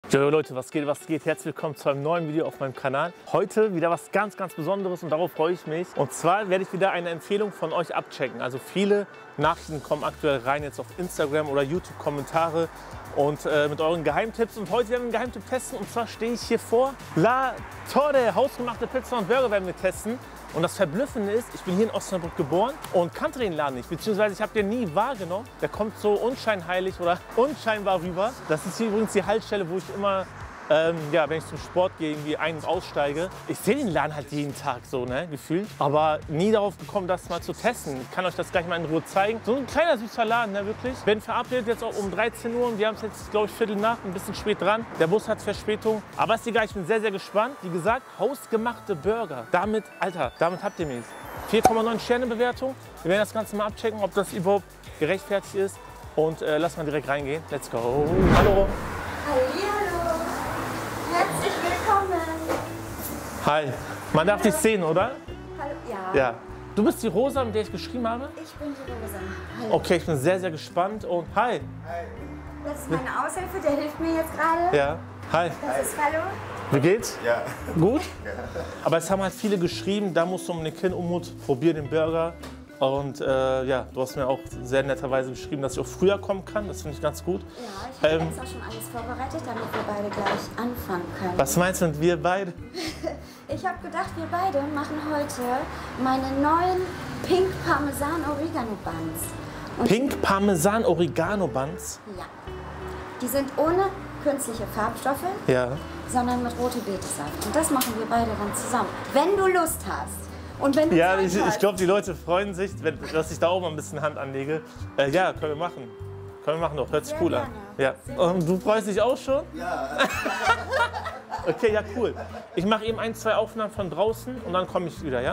Jo Leute, was geht, was geht? Herzlich willkommen zu einem neuen Video auf meinem Kanal. Heute wieder was ganz Besonderes und darauf freue ich mich. Und zwar werde ich wieder eine Empfehlung von euch abchecken. Also viele Nachrichten kommen aktuell rein, jetzt auf Instagram oder YouTube-Kommentare und mit euren Geheimtipps. Und heute werden wir einen Geheimtipp testen. Und zwar stehe ich hier vor La Torre, hausgemachte Pizza und Burger werden wir testen. Und das Verblüffende ist, ich bin hier in Osnabrück geboren und kannte den Laden nicht, beziehungsweise ich habe den nie wahrgenommen. Der kommt so unscheinheilig oder unscheinbar rüber. Das ist hier übrigens die Haltestelle, wo ich immer, wenn ich zum Sport gehe, irgendwie ein- und aussteige. Ich sehe den Laden halt jeden Tag so, ne, gefühlt. Aber nie darauf gekommen, das mal zu testen. Ich kann euch das gleich mal in Ruhe zeigen. So ein kleiner, süßer Laden, ne, wirklich. Wir werden verabredet jetzt auch um 13 Uhr und wir haben es jetzt, glaube ich, Viertel nach, ein bisschen spät dran. Der Bus hat Verspätung. Aber ist egal, ich bin sehr gespannt. Wie gesagt, hausgemachte Burger. Damit, Alter, damit habt ihr mich. 4,9 Sterne Bewertung. Wir werden das Ganze mal abchecken, ob das überhaupt gerechtfertigt ist. Und lass mal direkt reingehen. Let's go. Hallo. Hallihallo. Herzlich willkommen. Hi. Man darf dich sehen, oder? Hallo. Ja. Du bist die Rosa, mit der ich geschrieben habe? Ich bin die Rosa. Hallo. Okay, ich bin sehr gespannt und hi. Das ist meine Aushilfe, der hilft mir jetzt gerade. Ja. Hi. Das ist Hallo. Wie geht's? Ja. Gut? Aber es haben halt viele geschrieben, da musst du um den Umut, probier den Burger. Und ja, du hast mir auch sehr netterweise geschrieben, dass ich auch früher kommen kann. Das finde ich ganz gut. Ja, ich habe jetzt auch schon alles vorbereitet, damit wir beide gleich anfangen können. Was meinst du mit wir beide? Ich habe gedacht, wir beide machen heute meine neuen Pink Parmesan Oregano Buns. Und Pink Parmesan Oregano Buns? ja, die sind ohne künstliche Farbstoffe, Ja. sondern mit rote Betesaft. Und das machen wir beide dann zusammen. Wenn du Lust hast. Und wenn du Ja, Zeit ich hast. glaube, die Leute freuen sich, dass ich da auch mal ein bisschen Hand anlege. Ja, können wir machen. Können wir machen doch. Hört sich Sehr cool an. Ja. Und du freust dich auch schon? Ja. Okay, ja, cool. Ich mache eben 1, 2 Aufnahmen von draußen und dann komme ich wieder, ja?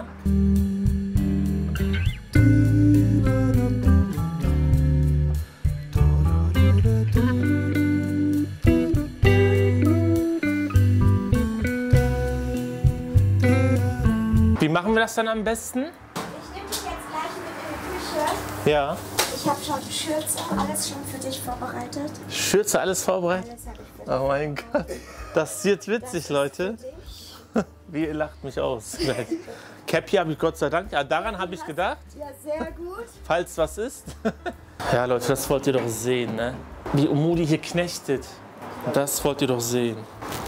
Wie machen wir das dann am besten? Ich nehme dich jetzt gleich mit in die Küche. Ja. Ich habe schon Schürze, alles schon für dich vorbereitet. Schürze, alles vorbereitet? Alles habe ich für dich. Oh mein Gott. Das wird witzig, Leute. Wie ihr lacht mich aus. Cappy habe ich Gott sei Dank. Ja, daran habe ich gedacht, Ja, sehr gut. falls was ist. Ja, Leute, das wollt ihr doch sehen, ne? Wie Umudi hier knechtet. Das wollt ihr doch sehen.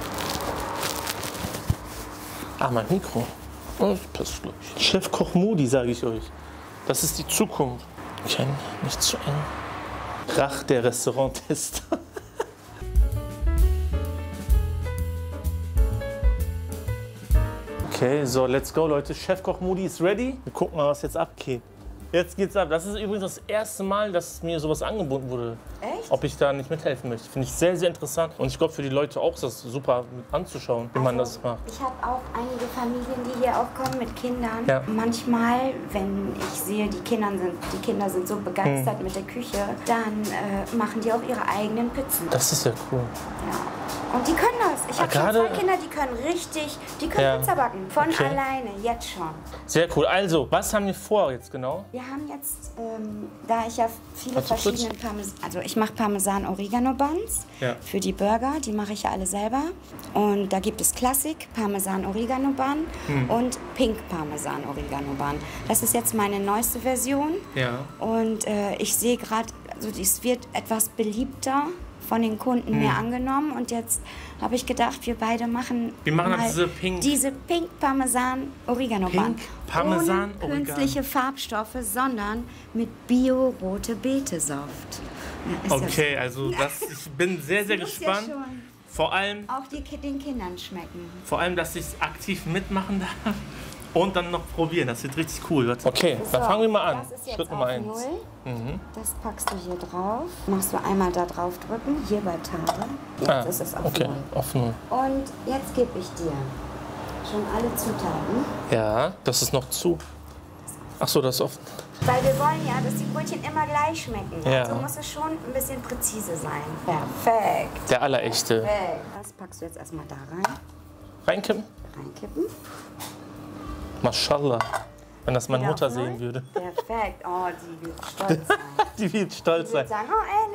Ah, mein Mikro. Oh, das passt gleich. Chefkoch Mudi, sage ich euch. Das ist die Zukunft. Okay, nicht zu eng. Rach der Restauranttester. Okay, so, let's go, Leute. Chefkoch Mudi ist ready. Wir gucken mal, was jetzt abgeht. Jetzt geht's ab. Das ist übrigens das erste Mal, dass mir sowas angeboten wurde. Echt? Ob ich da nicht mithelfen möchte. Finde ich sehr interessant. Und ich glaube, für die Leute auch ist das super anzuschauen, wie man das macht. Ich habe auch einige Familien, die hier auch kommen mit Kindern. Ja. Manchmal, wenn ich sehe, die Kinder sind so begeistert mit der Küche, dann machen die auch ihre eigenen Pizzen. Das ist ja cool. Ja. Und die können das. Ich habe schon gerade- 2 Kinder, die können Ja. Pizza backen. Von Okay. alleine, jetzt schon. Sehr cool. Also, was haben wir vor jetzt genau? Wir haben jetzt, da ich ja viele Warte kurz. verschiedene ich mache Parmesan Oregano Buns Ja. für die Burger, die mache ich ja alle selber. Und da gibt es Classic Parmesan Oregano Bun und Pink Parmesan Oregano Bun. Das ist jetzt meine neueste Version. Ja. Und ich sehe gerade, also es wird etwas beliebter von den Kunden mehr angenommen. Und jetzt habe ich gedacht, wir beide machen Wir machen mal diese Pink- Pink Parmesan Oregano Bun. Pink Parmesan Ohne Oregano. künstliche Farbstoffe, sondern mit Bio-rote Betesaft. Ja, ist Okay, also ich bin sehr muss ja gespannt. schon Vor allem, auch den Kindern schmecken. dass ich aktiv mitmachen darf und dann noch probieren. Das wird richtig cool. Okay, dann So, fangen wir mal an. Das ist jetzt Schritt auf Nummer 1. 0. Das packst du hier drauf. Machst du einmal da drauf drücken, hier bei Tare. Jetzt ist es auf okay, 0. auf 0. Und jetzt gebe ich dir schon alle Zutaten. Ja, das ist noch zu. Ach so, das ist offen. Weil wir wollen ja, dass die Brötchen immer gleich schmecken. Ja. Also muss es schon ein bisschen präzise sein. Perfekt. Der allerechte. Perfekt. Das packst du jetzt erstmal da rein. Reinkippen? Reinkippen. Mashallah. Wenn das meine Wieder Mutter auf null. sehen würde. Perfekt. Oh, die wird stolz sein. Die wird stolz Die wird sein. sagen, oh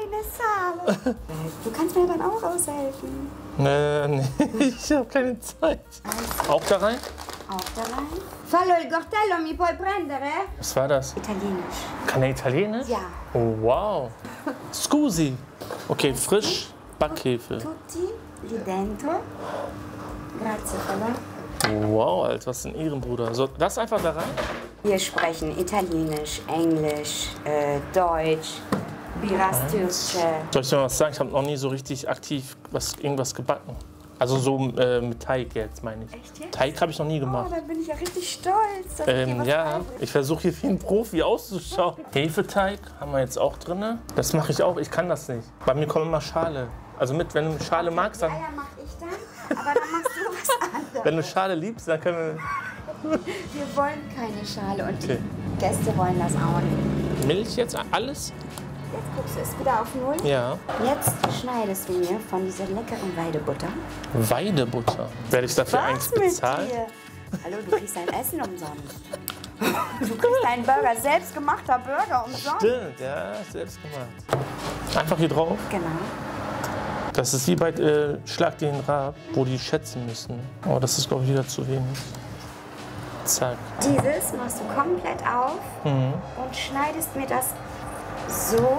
Sale. Du kannst mir dann auch aushelfen. Nee, ich habe keine Zeit. Auch da rein? Auch da rein. Fallo il cortello, mi puoi prendere? Was war das? Italienisch. Kann er Italienisch? Ja. Oh, wow. Scusi. Okay, frisch Backhefe. Tutti lì dentro. Grazie, Fallo. Wow, Alter, was ein Ehrenbruder. So, das einfach da rein? Wir sprechen Italienisch, Englisch, Deutsch, Biraz Türkische. Soll ich dir mal was sagen? Ich habe noch nie so richtig aktiv irgendwas gebacken. Also so mit Teig jetzt, meine ich. Echt jetzt? Teig habe ich noch nie gemacht. Oh, da bin ich ja richtig stolz. Dass ich dir was Ja, beibringe. ich versuche hier wie ein Profi auszuschauen. Hefeteig haben wir jetzt auch drin. Das mache ich auch, ich kann das nicht. Bei mir kommt immer Schale. Also wenn du Schale magst, Die dann... Eier mach ich dann, aber dann machst du was anderes. Wenn du Schale liebst, dann können Wir wollen keine Schale und Okay. die Gäste wollen das auch nicht. wir... Milch jetzt, alles? Jetzt guckst du, ist wieder auf Null. Ja. Jetzt schneidest du mir von dieser leckeren Weidebutter. Weidebutter. Werde ich dafür eigentlich bezahlt? dir? Hallo, du kriegst dein Essen umsonst. Du kriegst deinen Burger, selbstgemachter Burger umsonst. Stimmt, ja, selbst gemacht. Einfach hier drauf. Genau. Das ist wie bei Schlag den Rab, wo die schätzen müssen. Oh, das ist, glaube ich, wieder zu wenig. Zack. Dieses machst du komplett auf und schneidest mir das so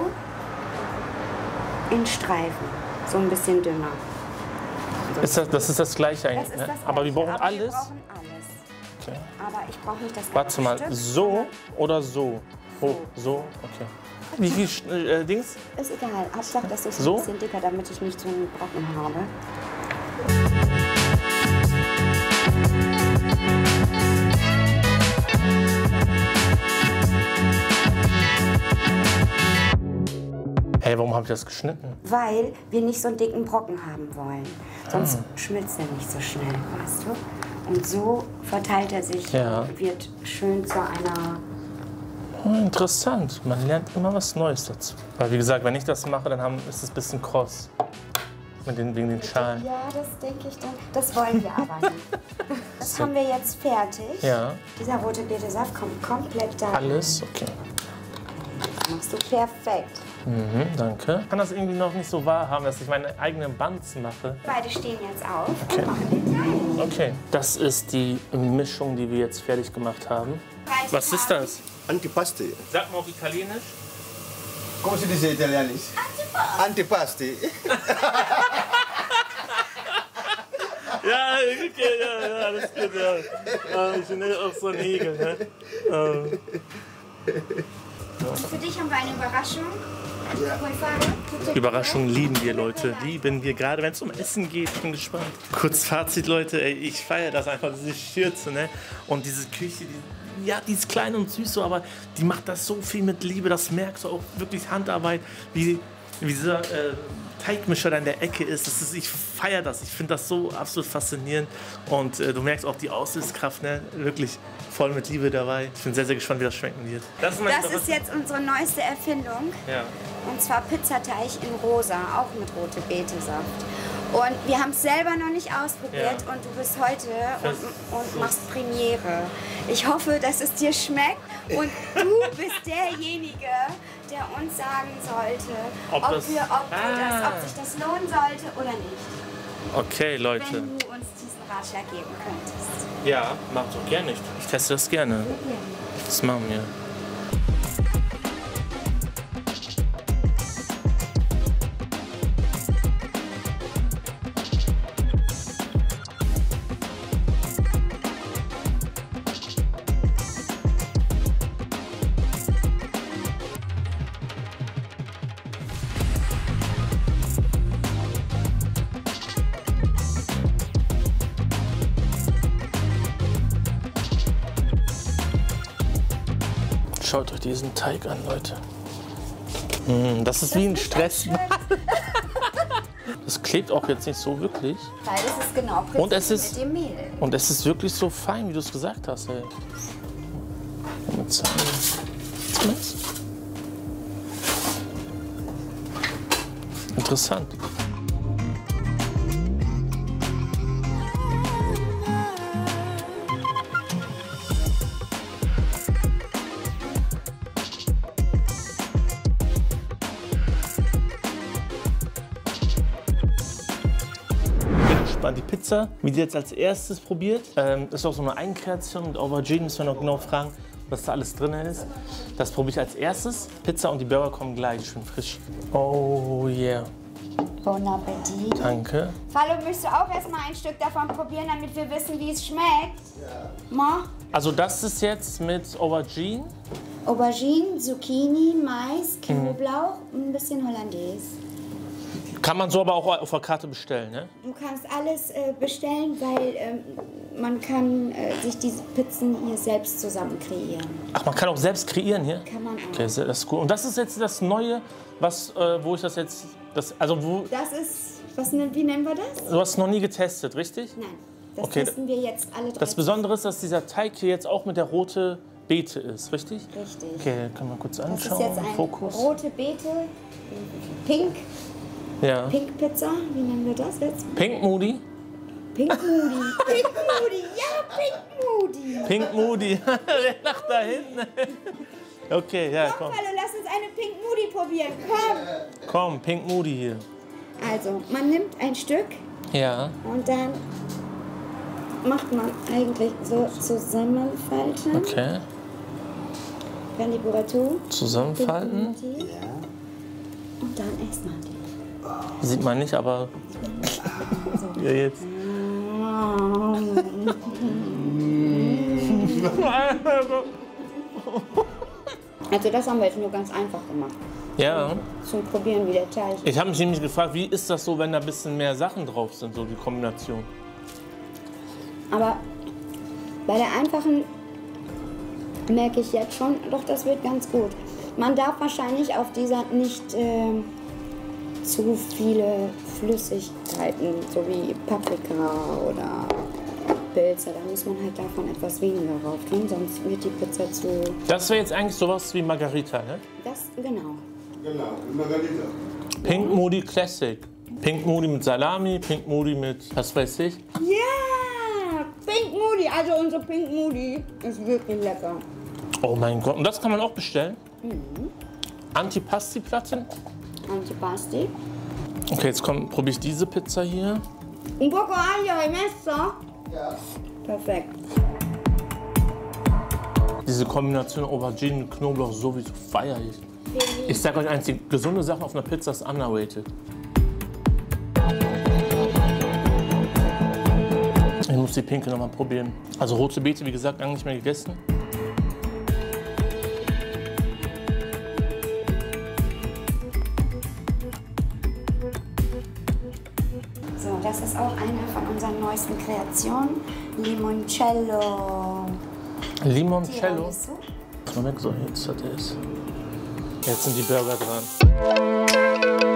in Streifen. So ein bisschen dünner. Das ist das Gleiche Das eigentlich, ist ne? das Aber wir Gleiche, brauchen aber Wir alles. brauchen alles. Okay. Aber ich brauche nicht das ganze Warte mal, Stück, so oder so? Oh, so, okay. Wie viel Dings? Ist egal. Hauptsache, das ist So? ein bisschen dicker, damit ich nicht so einen Brocken habe. Hey, warum habe ich das geschnitten? Weil wir nicht so einen dicken Brocken haben wollen. Sonst schmilzt er nicht so schnell, weißt du? Und so verteilt er sich Ja. und wird schön zu einer... Interessant, man lernt immer was Neues dazu. Weil wie gesagt, wenn ich das mache, dann ist es ein bisschen kross. Wegen den Schalen. Ja, das denke ich dann. Das wollen wir aber nicht. Das haben wir jetzt fertig. Ja, Dieser rote Betesaft kommt komplett da. alles, okay. Das machst du perfekt. Mhm, danke. Ich kann das irgendwie noch nicht so wahrhaben, dass ich meine eigenen Buns mache. Beide stehen jetzt auf Okay. und machen den Teig. Okay, das ist die Mischung, die wir jetzt fertig gemacht haben. Was ist das? Antipasti. Sag mal auf Italienisch. Come si dice in italianisch? Antipasti. Ja, okay, ja, alles gut, ja. Ich bin auch so ein Igel, ne? Für dich haben wir eine Überraschung. Vuoi fare? Überraschungen lieben wir, Leute. Lieben wir, gerade wenn es um Essen geht. Ich bin gespannt. Kurz Fazit, Leute. Ey, ich feiere das einfach, diese Schürze, ne? Und diese Küche, die ist klein und süß, so, aber die macht das so viel mit Liebe. Das merkst du auch wirklich Handarbeit, wie dieser Teigmischer da in der Ecke ist. Ich feiere das. Ich finde das so absolut faszinierend. Und du merkst auch die Aussichtskraft, ne? Wirklich voll mit Liebe dabei. Ich bin sehr, sehr gespannt, wie das schmecken wird. Das Das ist jetzt unsere neueste Erfindung. Ja. Und zwar Pizzateig in rosa, auch mit rote Betesaft. Und wir haben es selber noch nicht ausprobiert Ja. und du bist heute und machst Premiere. Ich hoffe, dass es dir schmeckt und du bist derjenige, der uns sagen sollte, ob sich das lohnen sollte oder nicht. Okay, Leute. Wenn du uns diesen Ratschlag geben könntest. Ja, mach doch gerne. Ich teste das gerne. Das machen wir. Schaut euch diesen Teig an, Leute. Das ist wie ein Stress. Das klebt auch jetzt nicht so wirklich. Weil das ist genau Und es präzise ist- mit dem Mehl. Und es ist wirklich so fein, wie du es gesagt hast. Ey. Mal zeigen. Interessant. mal die Pizza, wie die jetzt als erstes probiert. Ist auch so eine Eigenkreation mit Aubergine, müssen wir noch genau fragen, was da alles drin ist. Das probiere ich als erstes. Pizza und die Burger kommen gleich, schön frisch. Oh yeah. Bon Appetit. Danke. Fallo, möchtest du auch erstmal ein Stück davon probieren, damit wir wissen, wie es schmeckt? Ja. Also das ist jetzt mit Aubergine. Aubergine, Zucchini, Mais, Knoblauch und ein bisschen Hollandaise. Kann man so aber auch auf der Karte bestellen, ne? Du kannst alles bestellen, weil man kann sich diese Pizzen hier selbst zusammen kreieren. Ach, man kann auch selbst kreieren hier? Kann man auch. Okay, das ist cool. Und das ist jetzt das Neue, was, wo ich das jetzt... Das ist... wie nennen wir das? Du hast es noch nie getestet, richtig? Nein, das testen wir jetzt alle 3. Das Besondere ist, dass dieser Teig hier jetzt auch mit der rote Beete ist, richtig? Richtig. Okay, können wir kurz anschauen. Das ist jetzt ein rote Beete, Pink. Ja. Pink Pizza, wie nennen wir das jetzt? Pink Moody. Pink Moody. Pink Moody, ja, Pink Moody. Pink Moody. Wer lacht da hinten? Okay, ja, komm. Hallo, lass uns eine Pink Moody probieren. Komm. Komm, Pink Moody hier. Also, man nimmt ein Stück. Ja. Und dann macht man eigentlich so zusammenfalten. Okay. Pendiburatur. Zusammenfalten. Ja. Und dann isst man die. Sieht man nicht, aber... So. Ja, jetzt. Also das haben wir jetzt nur ganz einfach gemacht. Ja. Zum Probieren, wie der Teig ist. Ich habe mich nämlich gefragt, wie ist das so, wenn da ein bisschen mehr Sachen drauf sind, so die Kombination? Aber bei der einfachen merke ich jetzt schon, doch das wird ganz gut. Man darf wahrscheinlich auf dieser nicht zu viele Flüssigkeiten, so wie Paprika oder Pilze. Da muss man halt davon etwas weniger rauf tun, sonst wird die Pizza zu... Das wäre jetzt eigentlich sowas wie Margarita, ne? Das, genau. Genau, Margarita. Pink Moody Classic. Pink Moody mit Salami, Pink Moody mit was weiß ich. Ja, Pink Moody, also unsere Pink Moody ist wirklich lecker. Oh mein Gott, und das kann man auch bestellen? Antipasti-Platten. Antipasti. Okay, jetzt probiere ich diese Pizza hier. Un poco aglio hai messo? Ja. Perfekt. Diese Kombination Aubergine mit Knoblauch sowieso feiere ich. Ich sage euch eins, die gesunde Sache auf einer Pizza ist underrated. Ich muss die pinke noch mal probieren. Also rote Beete, wie gesagt, lange nicht mehr gegessen. So, das ist auch eine von unseren neuesten Kreationen. Limoncello. Limoncello? Tiramisu. Moment, so, jetzt hat er es. Jetzt sind die Burger dran.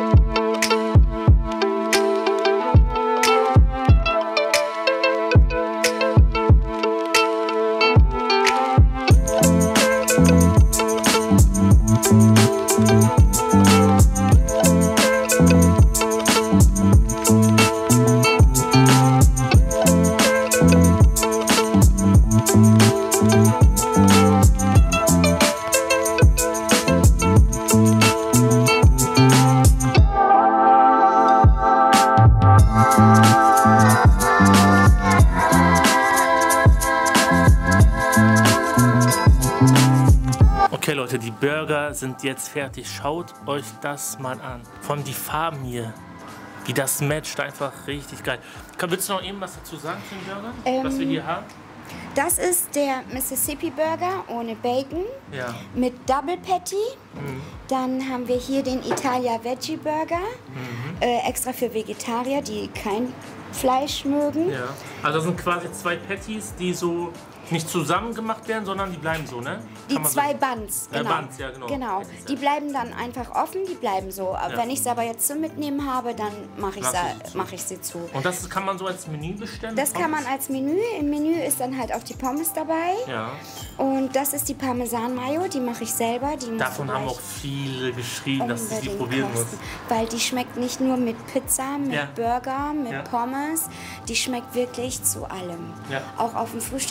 Okay Leute, die Burger sind jetzt fertig. Schaut euch das mal an. Vor allem die Farben hier. Wie das matcht, einfach richtig geil. Willst du noch eben was dazu sagen zu den Burgern, was wir hier haben? Das ist der Mississippi Burger ohne Bacon Ja. mit Double Patty. Dann haben wir hier den Italia Veggie Burger, extra für Vegetarier, die kein Fleisch mögen. Ja. Also das sind quasi zwei Patties, die so nicht zusammen gemacht werden, sondern die bleiben so, ne? Die Kann man zwei so Buns, genau. Buns, ja, genau. Genau. Die bleiben dann einfach offen, die bleiben so. Aber wenn ich es aber jetzt zum Mitnehmen habe, dann mache ich sie zu. Und das kann man so als Menü bestellen? Das kann man als Menü. Im Menü ist dann halt auch die Pommes dabei. Ja. Und das ist die Parmesan-Mayo, die mache ich selber. Die Davon haben auch viele geschrieben, dass ich die probieren muss. Weil die schmeckt nicht nur mit Pizza, mit Burger, mit Pommes. Die schmeckt wirklich zu allem. Ja. Auch auf dem Frühstücksei zu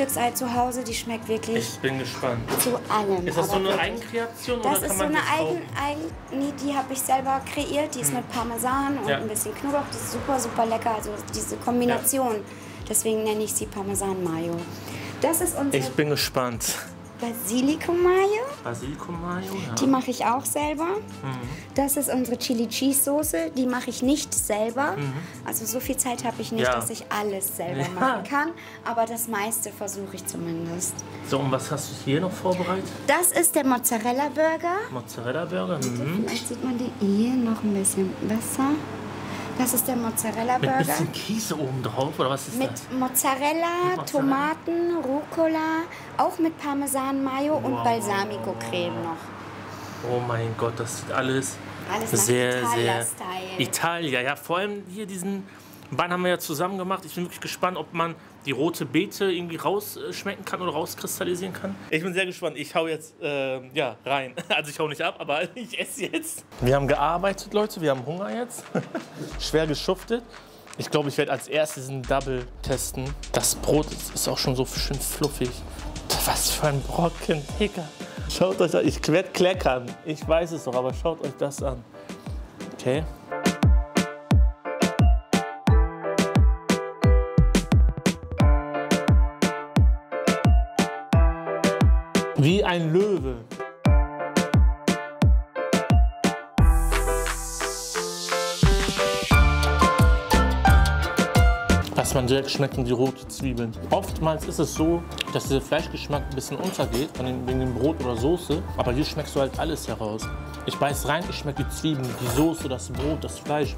zu Hause, die schmeckt wirklich. Ich bin gespannt. Zu allem. Ist das so eine Eigenkreation oder Das kann ist so man eine das nee, die habe ich selber kreiert. Die ist mit Parmesan und ein bisschen Knoblauch. Die ist super, super lecker. Also diese Kombination. Ja. Deswegen nenne ich sie Parmesan-Mayo. Das ist unsere. Ich bin gespannt. Basilikum-Mayo. Basilikum-Mayo, ja. Die mache ich auch selber. Das ist unsere Chili-Cheese-Soße. Die mache ich nicht selber. Also so viel Zeit habe ich nicht, dass ich alles selber machen kann. Aber das meiste versuche ich zumindest. So, und was hast du hier noch vorbereitet? Das ist der Mozzarella-Burger. Mozzarella-Burger? Vielleicht sieht man den hier noch ein bisschen besser. Das ist der Mozzarella-Burger. Mit ein bisschen Käse oben drauf, oder was ist mit das? Mozzarella, Tomaten, Rucola, auch mit Parmesan-Mayo und Balsamico-Creme noch. Oh mein Gott, das sieht alles sehr, sehr Style. Italia. Ja, vor allem hier diesen Wein haben wir ja zusammen gemacht. Ich bin wirklich gespannt, ob man die rote Beete irgendwie rausschmecken kann oder rauskristallisieren kann. Ich bin sehr gespannt. Ich hau jetzt rein. Also ich hau nicht ab, aber ich esse jetzt. Wir haben gearbeitet, Leute. Wir haben Hunger jetzt. Schwer geschuftet. Ich glaube, ich werde als erstes einen Double testen. Das Brot ist auch schon so schön fluffig. Was für ein Brocken, Digga. Schaut euch das an. Ich werde kleckern. Ich weiß es doch, aber schaut euch das an. Okay. Wie ein Löwe. Was man direkt schmeckt, sind die roten Zwiebeln. Oftmals ist es so, dass dieser Fleischgeschmack ein bisschen untergeht, wegen dem Brot oder Soße. Aber hier schmeckst du halt alles heraus. Ich beiß rein, ich schmecke die Zwiebeln, die Soße, das Brot, das Fleisch.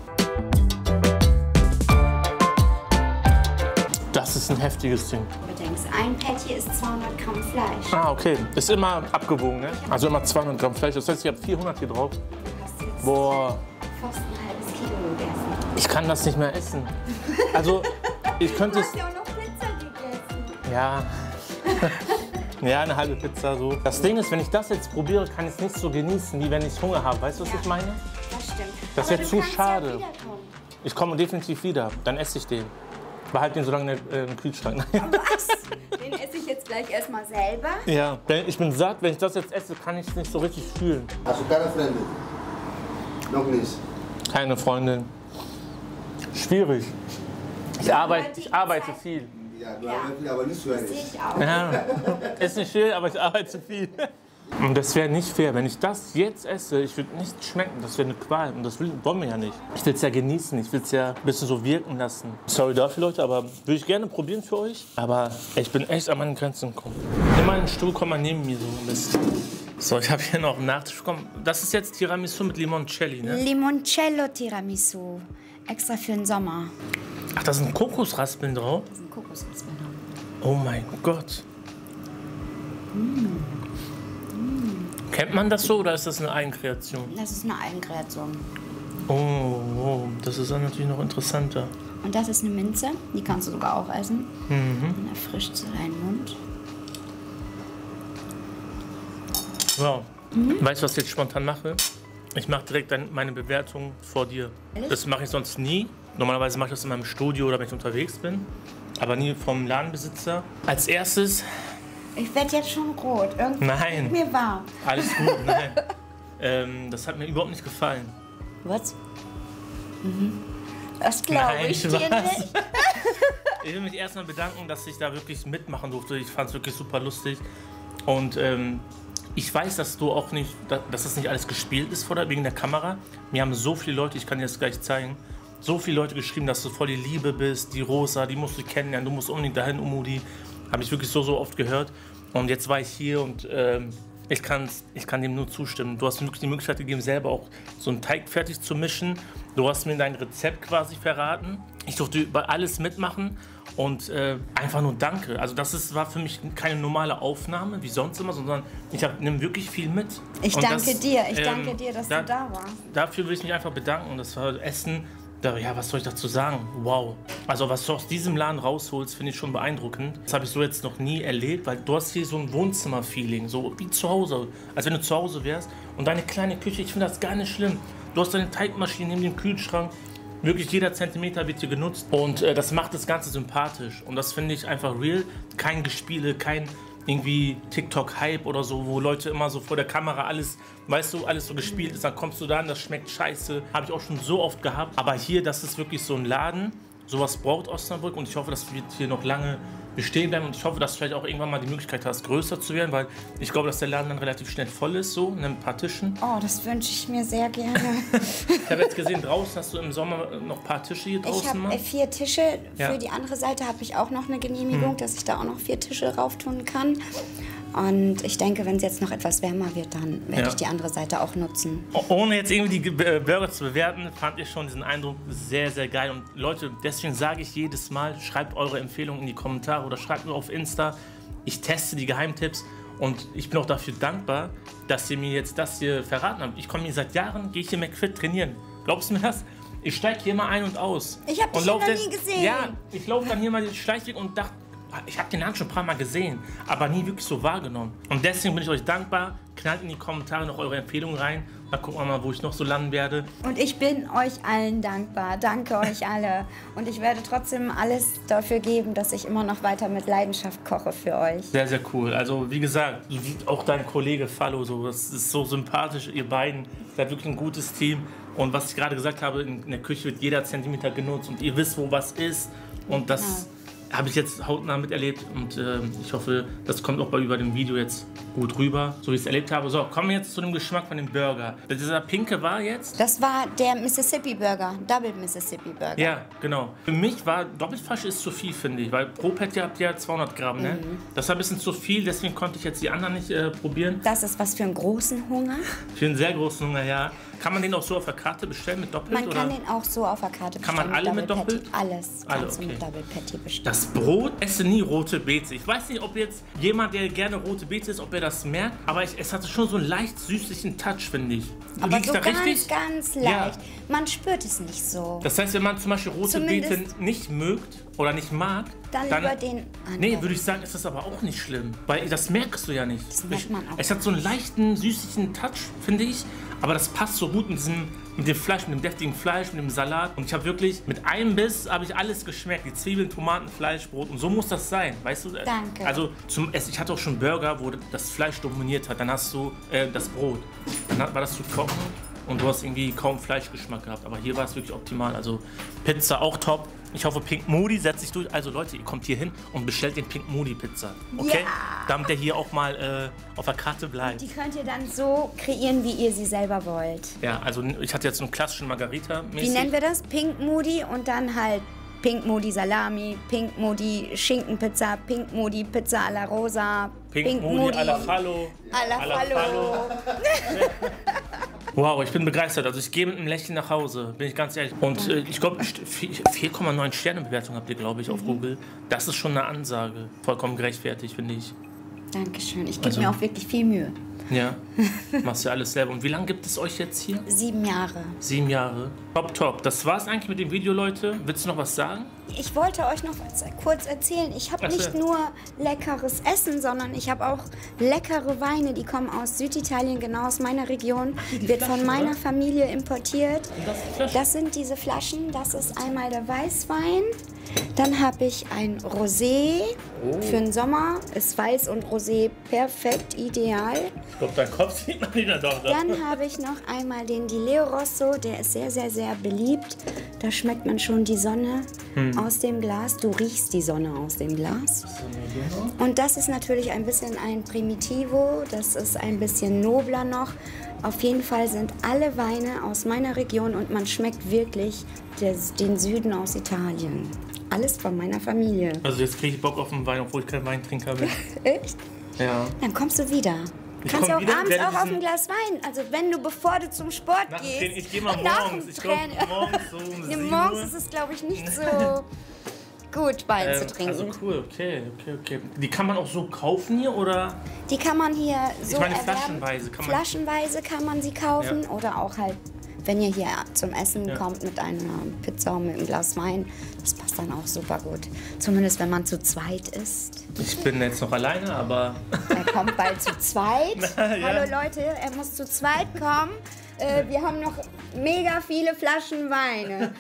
Das ist ein heftiges Ding. Bedenkst, ein Patty ist 200 Gramm Fleisch. Ah, okay. Ist immer abgewogen, ne? Also immer 200 Gramm Fleisch. Das heißt, ich habe 400 hier drauf. Du hast jetzt Boah. fast ein halbes Kilo gegessen. Ich kann das nicht mehr essen. Also, ich könnte es... Du hast ja auch noch Pizza gegessen. Ja. Ja, eine halbe Pizza so. Das Ding ist, wenn ich das jetzt probiere, kann ich es nicht so genießen, wie wenn ich Hunger habe. Weißt du, was ich meine? Das stimmt. Das wäre zu schade. Ja wiederkommen. Ich komme definitiv wieder. Dann esse ich den. Behalt den so lange im Kühlschrank. Was? Den esse ich jetzt gleich erstmal selber. Ja, ich bin satt. Wenn ich das jetzt esse, kann ich es nicht so richtig fühlen. Hast du keine Freundin? Noch nicht. Keine Freundin. Schwierig. Ich arbeite viel. Ja, du arbeitest viel, aber nicht so Sehe ich auch. Ja, ist nicht viel, aber ich arbeite viel. Und das wäre nicht fair. Wenn ich das jetzt esse, ich würde nicht schmecken. Das wäre eine Qual. Und das wollen wir ja nicht. Ich will es ja genießen. Ich will es ja ein bisschen so wirken lassen. Sorry dafür, Leute, aber würde ich gerne probieren für euch. Aber ich bin echt an meine Grenzen gekommen. Nimm mal einen Stuhl, komm mal neben mir so ein bisschen. So, ich habe hier noch einen Nachtisch bekommen. Das ist jetzt Tiramisu mit Limoncelli, ne? Limoncello Tiramisu. Extra für den Sommer. Ach, da sind Kokosraspeln drauf? Da sind Kokosraspeln drauf. Oh mein Gott. Kennt man das so oder ist das eine Eigenkreation? Das ist eine Eigenkreation. Oh, das ist dann natürlich noch interessanter. Und das ist eine Minze, die kannst du sogar auch essen. Und erfrischt sie deinen Mund. Wow. Weißt du, was ich jetzt spontan mache? Ich mache direkt meine Bewertung vor dir. Ehrlich? Das mache ich sonst nie. Normalerweise mache ich das in meinem Studio oder wenn ich unterwegs bin. Aber nie vom Ladenbesitzer. Als erstes... Ich werde jetzt schon rot. Irgendwie Nein. wird mir warm. Alles gut, nein. Das hat mir überhaupt nicht gefallen. Was? Das glaube Nein, ich dir Spaß. nicht. Ich will mich erstmal bedanken, dass ich da wirklich mitmachen durfte. Ich fand es wirklich super lustig. Und ich weiß, dass du auch nicht, dass das nicht alles gespielt ist wegen der Kamera. Mir haben so viele Leute, ich kann dir das gleich zeigen, so viele Leute geschrieben, dass du voll die Liebe bist, die Rosa, die musst du kennenlernen, du musst unbedingt dahin, Umudi. Habe ich wirklich so oft gehört. Und jetzt war ich hier und ich kann dem nur zustimmen. Du hast mir wirklich die Möglichkeit gegeben, selber auch so einen Teig fertig zu mischen. Du hast mir dein Rezept quasi verraten. Ich durfte über alles mitmachen und einfach nur danke. Also war für mich keine normale Aufnahme, wie sonst immer, sondern ich nehme wirklich viel mit. Ich danke dir, dass du da warst. Dafür will ich mich einfach bedanken. Und das war Essen. Ja, was soll ich dazu sagen? Wow. Also was du aus diesem Laden rausholst, finde ich schon beeindruckend. Das habe ich so jetzt noch nie erlebt, weil du hast hier so ein Wohnzimmer-Feeling, so wie zu Hause. Als wenn du zu Hause wärst. Und deine kleine Küche, ich finde das gar nicht schlimm. Du hast deine Teigmaschine neben dem Kühlschrank. Wirklich jeder Zentimeter wird hier genutzt und das macht das Ganze sympathisch. Und das finde ich einfach real. Kein Gespiele, kein irgendwie TikTok-Hype oder so, wo Leute immer so vor der Kamera alles, weißt du, alles so gespielt ist. Dann kommst du da an, das schmeckt scheiße. Habe ich auch schon so oft gehabt. Aber hier, das ist wirklich so ein Laden. Sowas braucht Osnabrück und ich hoffe, das wird hier noch lange bestehen bleiben und ich hoffe, dass du vielleicht auch irgendwann mal die Möglichkeit hast, größer zu werden, weil ich glaube, dass der Laden dann relativ schnell voll ist, so in ein paar Tischen. Oh, das wünsche ich mir sehr gerne. Ich habe jetzt gesehen, draußen hast du im Sommer noch ein paar Tische hier draußen. Ich habe 4 Tische. Für die andere Seite habe ich auch noch eine Genehmigung, dass ich da auch noch 4 Tische rauf tun kann. Und ich denke, wenn es jetzt noch etwas wärmer wird, dann werde ich die andere Seite auch nutzen. Ohne jetzt irgendwie die Burger zu bewerten, fand ich schon diesen Eindruck sehr, sehr geil. Und Leute, deswegen sage ich jedes Mal, schreibt eure Empfehlungen in die Kommentare oder schreibt mir auf Insta. Ich teste die Geheimtipps und ich bin auch dafür dankbar, dass ihr mir jetzt das hier verraten habt. Ich komme hier seit Jahren, gehe ich hier McFit trainieren. Glaubst du mir das? Ich steige hier mal ein und aus. Ich habe dich noch nie gesehen. Ja, ich laufe dann hier mal den Schleichweg und dachte, ich habe den Laden schon ein paar Mal gesehen, aber nie wirklich so wahrgenommen. Und deswegen bin ich euch dankbar. Knallt in die Kommentare noch eure Empfehlungen rein. Dann gucken wir mal, wo ich noch so landen werde. Und ich bin euch allen dankbar. Danke euch alle. Und ich werde trotzdem alles dafür geben, dass ich immer noch weiter mit Leidenschaft koche für euch. Sehr, sehr cool. Also wie gesagt, auch dein Kollege Fallo, so, das ist so sympathisch. Ihr beiden seid wirklich ein gutes Team. Und was ich gerade gesagt habe, in der Küche wird jeder Zentimeter genutzt. Und ihr wisst, wo was ist. Und das habe ich jetzt hautnah miterlebt und ich hoffe, das kommt auch bei über dem Video jetzt gut rüber, so wie ich es erlebt habe. So, kommen wir jetzt zu dem Geschmack von dem Burger. Dieser pinke war jetzt? Das war der Mississippi Burger, Double Mississippi Burger. Ja, genau. Für mich war Doppelflasche ist zu viel, finde ich, weil pro Patty habt ihr ja 200 Gramm, ne? Das war ein bisschen zu viel, deswegen konnte ich jetzt die anderen nicht probieren. Das ist was für einen großen Hunger. Für einen sehr großen Hunger, ja. Kann man den auch so auf der Karte bestellen mit Doppelt? Man kann den auch so auf der Karte bestellen. Kann man alle mit Doppelt? Alles kannst du mit Double Patty bestellen. Das Brot esse nie rote Beete. Ich weiß nicht, ob jetzt jemand, der gerne rote Beete isst, ob er das merkt, aber es hatte schon so einen leicht süßlichen Touch, finde ich. Aber so da ganz, richtig? Ganz leicht. Ja. Man spürt es nicht so. Das heißt, wenn man zum Beispiel rote Beete nicht mögt oder nicht mag, dann lieber den anderen. Nee, würde ich sagen, ist das aber auch nicht schlimm. Weil das merkst du ja nicht. Das merkt man auch. Es hat so einen leichten, süßlichen Touch, finde ich. Aber das passt so gut mit dem Fleisch, mit dem deftigen Fleisch, mit dem Salat. Und ich habe wirklich, mit einem Biss habe ich alles geschmeckt. Die Zwiebeln, Tomaten, Fleisch, Brot. Und so muss das sein, weißt du? Danke. Also zum Essen, ich hatte auch schon Burger, wo das Fleisch dominiert hat. Dann hast du das Brot. Dann war das zu trocken und du hast irgendwie kaum Fleischgeschmack gehabt. Aber hier war es wirklich optimal. Also Pizza auch top. Ich hoffe, Pink Moody setzt sich durch. Also Leute, ihr kommt hier hin und bestellt den Pink Moody Pizza. Okay? Ja. Damit der hier auch mal auf der Karte bleibt. Die könnt ihr dann so kreieren, wie ihr sie selber wollt. Ja, also ich hatte jetzt so einen klassischen Margarita-mäßig. Wie nennen wir das? Pink Moody und dann halt Pink Moody Salami, Pink Moody Schinkenpizza, Pink Moody Pizza alla Rosa, Pink Moody alla Fallo. Alla Fallo. Wow, ich bin begeistert. Also ich gehe mit einem Lächeln nach Hause, bin ich ganz ehrlich. Und ich glaube, 4,9 Sterne-Bewertung habt ihr, glaube ich, auf Google. Das ist schon eine Ansage. Vollkommen gerechtfertigt, finde ich. Dankeschön. Ich gebe mir auch wirklich viel Mühe. Ja, machst ja alles selber. Und wie lange gibt es euch jetzt hier? 7 Jahre. 7 Jahre. Top, top. Das war's eigentlich mit dem Video, Leute. Willst du noch was sagen? Ich wollte euch noch was kurz erzählen. Ich habe nicht nur leckeres Essen, sondern ich habe auch leckere Weine. Die kommen aus Süditalien, genau aus meiner Region. Wird von meiner Familie importiert. Das sind diese Flaschen. Das ist einmal der Weißwein. Dann habe ich ein Rosé für den Sommer. Ist weiß und Rosé perfekt, ideal. Ich glaube, dein Kopf sieht man wieder doch. Dann habe ich noch einmal den Di Leo Rosso. Der ist sehr, sehr, sehr beliebt. Da schmeckt man schon die Sonne aus dem Glas. Du riechst die Sonne aus dem Glas. Und das ist natürlich ein bisschen ein Primitivo. Das ist ein bisschen nobler noch. Auf jeden Fall sind alle Weine aus meiner Region und man schmeckt wirklich den Süden aus Italien. Alles von meiner Familie. Also jetzt kriege ich Bock auf einen Wein, obwohl ich kein Weintrinker bin. Echt? Ja. Dann kommst du wieder. Kannst du auch abends auch auf ein Glas Wein. Also wenn du, bevor du zum Sport gehst. Ich gehe mal morgens. Ich glaube morgens so um 7 Uhr. Morgens ist es, glaube ich, nicht so gut, Wein zu trinken. Also cool, okay. Die kann man auch so kaufen hier, oder? Die kann man hier so erwerben. flaschenweise. Flaschenweise kann man sie kaufen oder auch halt, wenn ihr hier zum Essen kommt mit einer Pizza und mit einem Glas Wein. Das passt dann auch super gut. Zumindest, wenn man zu zweit ist. Ich bin jetzt noch alleine, aber... Er kommt bald zu zweit. Hallo Leute, er muss zu zweit kommen. Wir haben noch mega viele Flaschen Weine.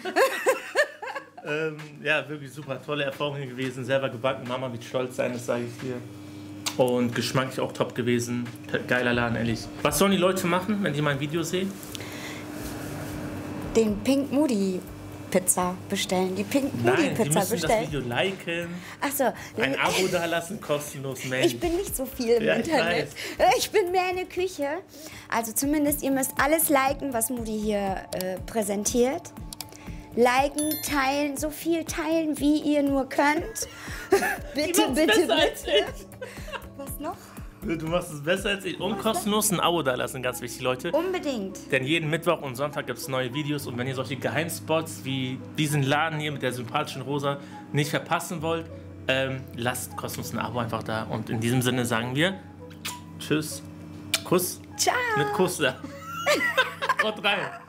Ja, wirklich super. Tolle Erfahrungen gewesen. Selber gebacken. Mama wird stolz sein, das sage ich dir. Und geschmacklich auch top gewesen. Geiler Laden, ehrlich. Was sollen die Leute machen, wenn die mein Video sehen? Den Pink Moody Pizza bestellen. Die Pink Moody Pizza die müssen das Video liken. Ach so. Ein Abo dalassen, kostenlos. Mensch. Ich bin nicht so viel im Internet. Ich bin mehr in der Küche. Also zumindest, ihr müsst alles liken, was Moody hier präsentiert. Liken, teilen, so viel teilen, wie ihr nur könnt. Bitte, bitte, bitte. Was noch? Du machst es besser als ich. Und kostenlos ein Abo da lassen, ganz wichtig, Leute. Unbedingt. Denn jeden Mittwoch und Sonntag gibt es neue Videos. Und wenn ihr solche Geheimspots wie diesen Laden hier mit der sympathischen Rosa nicht verpassen wollt, lasst kostenlos ein Abo einfach da. Und in diesem Sinne sagen wir Tschüss. Kuss. Ciao. Mit Kuss da. Und rein.